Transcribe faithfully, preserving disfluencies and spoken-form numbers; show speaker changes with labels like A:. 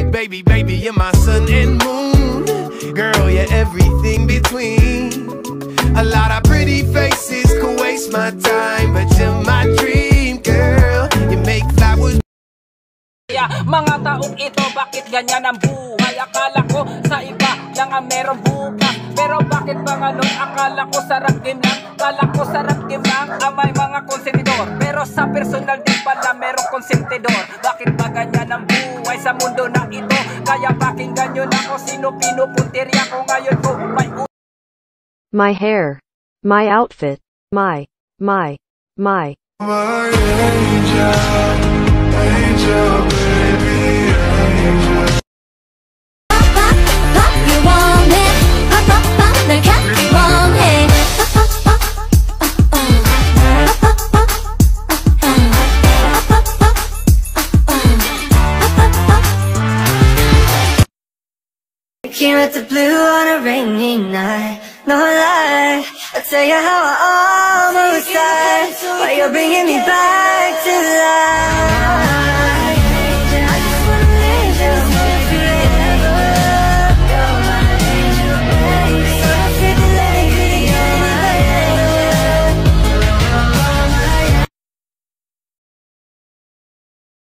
A: Baby, baby, you're my sun and moon. Girl, you're everything between. A lot of pretty faces could waste my time, but you're my dream, girl. You make flowers.
B: Mga taong ito, bakit ganyan ang buhay? Akala ko sa iba lang ang meron bukas, pero bakit ba ganun? Akala ko sarap game lang, akala ko sarap game lang ang may mga konsentidor, pero sa personal din pala merong konsentidor. Bakit ba ganyan ang buhay sa mundo na ito? Kaya pakinggan nyo na kung sino pinupuntirya ko ngayon ko may
C: my hair, my outfit, my, my, my.
D: My angel, angel, baby, angel.
E: Pop, pop, pop, you want it. Pop, pop, pop, 날 갖기 원해. Pop, pop, pop, oh, oh. Pop, pop, pop, oh, oh. Pop, pop, pop, oh, oh. Pop, pop, pop. I came out the blue on a rainy night. No lie, I'll tell you how I almost died, while you're bringing me back to life.